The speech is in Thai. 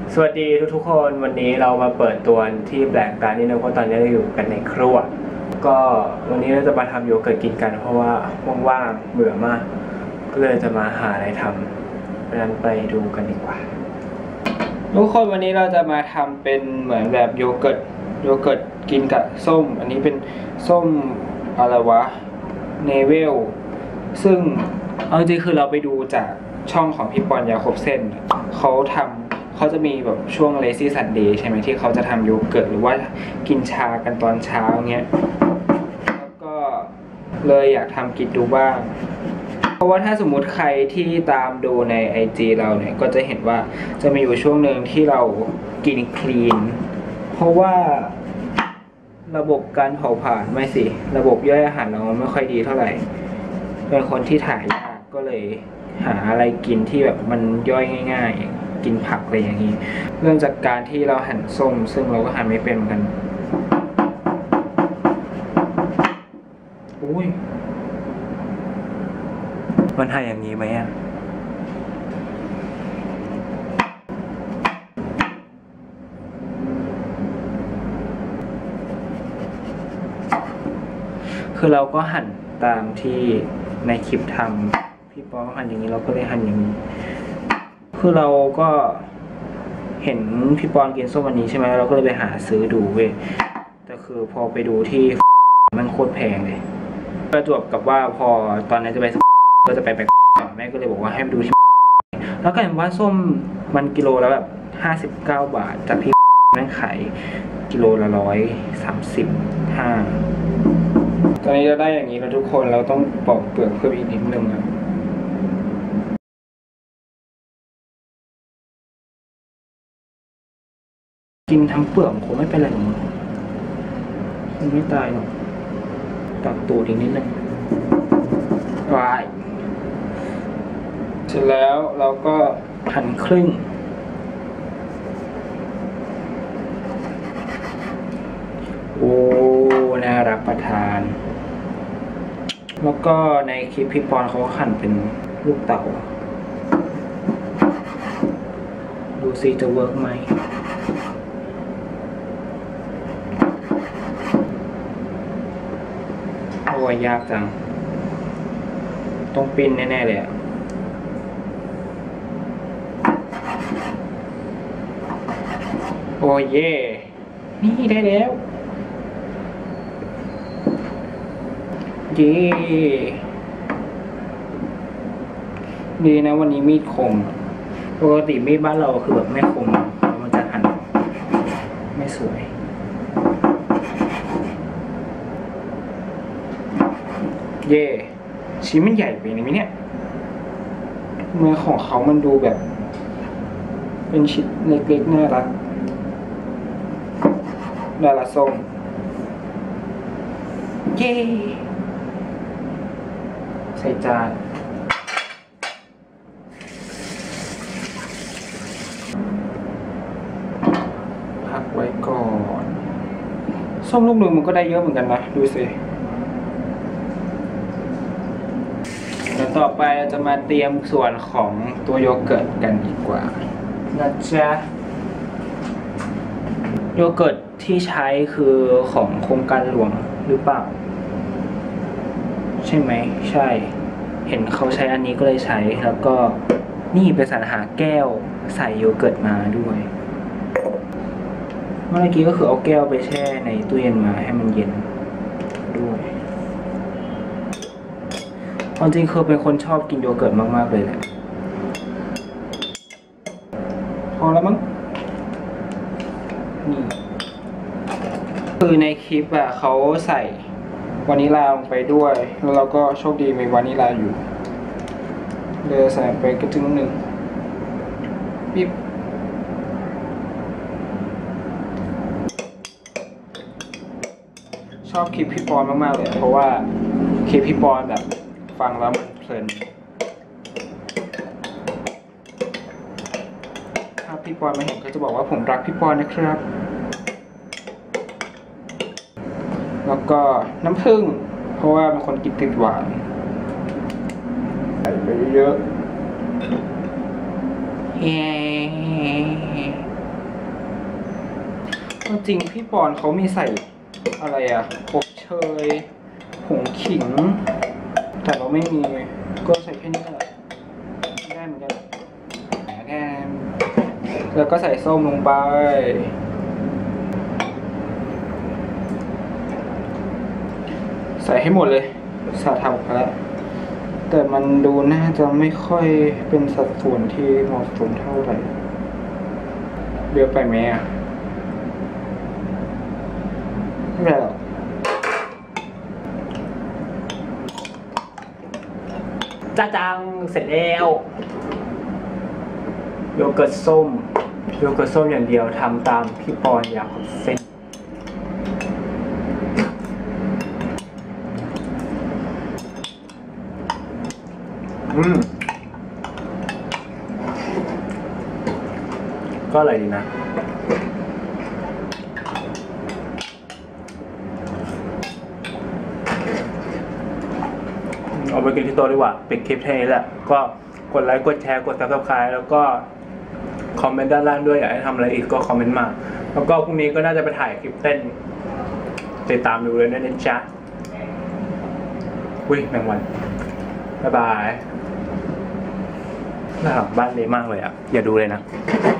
สวัสดีทุกๆคนวันนี้เรามาเปิดตัวที่แปลกตานิดนึงเพราะตอนนี้เราอยู่กันในครัวก็วันนี้เราจะมาทำโยเกิร์ตกินกันเพราะว่าว่างๆเบื่อมากก็เลยจะมาหาอะไรทำเพราะฉะนั้นไปดูกันดีกว่าทุกคนวันนี้เราจะมาทำเป็นเหมือนแบบโยเกิร์ตกินกับส้มอันนี้เป็นส้มอะไรวะเนเวลซึ่งเอาจริงคือเราไปดูจากช่องของพี่ปอนยาครบเส้นเขาจะมีแบบช่วง Lazy Sunday ใช่ไหมที่เขาจะทำโยเกิร์ตหรือว่ากินชากันตอนเช้าเงี้ยแล้วก็เลยอยากทำกินดูบ้างเพราะว่าถ้าสมมุติใครที่ตามดูใน IG เราเนี่ยก็จะเห็นว่าจะมีอยู่ช่วงหนึ่งที่เรากินคลีนเพราะว่าระบบการเผาผลาญไม่สิระบบย่อยอาหารเราไม่ค่อยดีเท่าไหร่เป็นคนที่ถ่ายยากก็เลยหาอะไรกินที่แบบมันย่อยง่ายๆกินผักอะไรอย่างนี้เริ่มจากการที่เราหั่นส้มซึ่งเราก็หั่นไม่เป็นเหมือนกันอุ้ยมันหั่นอย่างนี้ไหมอ่ะคือเราก็หั่นตามที่ในคลิปทำพี่ปอหั่นอย่างนี้เราก็เลยหั่นอย่างนี้คือเราก็เห็นพี่ปอนกินส้มวันนี้ใช่ไหมเราก็เลยไปหาซื้อดูเว้ยแต่คือพอไปดูที่มันโคตรแพงเลยประจวบกับว่าพอตอนนั้นจะไปก็จะไปแม่ก็เลยบอกว่าให้ไปดูที่แล้วก็เห็นว่าส้มมันกิโลแล้วแบบ59 บาทจากที่แม่งขายกิโลละ135ตอนนี้เราได้อย่างนี้แล้วทุกคนเราต้องปอกเปลือกเพิ่มอีกนิดนึงนะกินทั้งเปลือกคงไม่เป็นไรหรอกมันไม่ตายหรอกตักตูดอีกนิดนึงวายเสร็จแล้วเราก็หั่นครึ่งโอ้น่ารับประทานแล้วก็ในคลิปพี่ปอนเขาหั่นเป็นลูกเต๋าดูซิจะเวิร์กไหมโอ้ยยากจังต้องปิ้นแน่ๆเลยอะโอ้ยเย่นี่ได้แล้วเย่ดีนะวันนี้มีดคมปกติมีดบ้านเราคือแบบไม่คมมันจะหั่นไม่สวยเย่ชิ้นมันใหญ่ไปไหมเนี่ยเมื่อของเขามันดูแบบเป็นชิ้นเล็กๆน่ารักดาราส้มเย้ใส่จานพักไว้ก่อนส้มลูกหนึ่งมันก็ได้เยอะเหมือนกันนะดูสิเดี๋ยวต่อไปเราจะมาเตรียมส่วนของตัวโยเกิร์ตกันดีกว่านะจ๊ะโยเกิร์ตที่ใช้คือของโครงการหลวงหรือเปล่าใช่ไหมใช่เห็นเขาใช้อันนี้ก็เลยใช้แล้วก็นี่ไปสรรหาแก้วใส่โยเกิร์ตมาด้วยเมื่อกี้ก็คือเอาแก้วไปแช่ในตู้เย็นมาให้มันเย็นด้วยความจริงคือเป็นคนชอบกินโยเกิร์ตมากๆเลยแหละพอแล้วมั้งนี่คือในคลิปอะเขาใส่วานิลาลงไปด้วยแล้วเราก็โชคดีมีวานิลาอยู่เลยใส่ไปกระจึงหนึ่งปิ๊บชอบคลิปพี่ปอนมากๆเลยเพราะว่าคลิปพี่ปอนแบบฟังแล้วมันเพลินถ้าพี่ปอนมาเห็นก็จะบอกว่าผมรักพี่ปอนนะครับแล้วก็น้ำผึ้งเพราะว่าเป็นคนกินติดหวานใส่ไปเยอะจริงพี่ปอนเขามีใส่อะไรอะอบเชยผงขิง แต่เราไม่มีก็ใส่แค่นี้แหละได้เหมือนกันแค่แล้วก็ใส่ส้มลงไปใส่ให้หมดเลยสาทำกันแล้วแต่มันดูน่าจะไม่ค่อยเป็นสัดส่วนที่เหมาะสมเท่าไหร่เยอะไปไหมอ่ะไม่เป็นไรหรอกจ้าจังเสร็จแล้วโยเกิร์ตส้มอย่างเดียวทำตามพี่ปอนอยากกับเส้นก็อร่อยดีนะเอาไปกินที่โต๊ะดีกว่าปิดคลิปแค่นี้แหละก็กดไลค์กดแชร์กด Subscribe แล้วก็คอมเมนต์ด้านล่างด้วยอยากให้ทำอะไรอีกก็คอมเมนต์มาแล้วก็พรุ่งนี้ก็น่าจะไปถ่ายคลิปเต้นติดตามดูเลยนะจ๊ะอุ้ยแมงวันบ๊ายบายหน้าหลังบ้านเละมากเลยอ่ะอย่าดูเลยนะ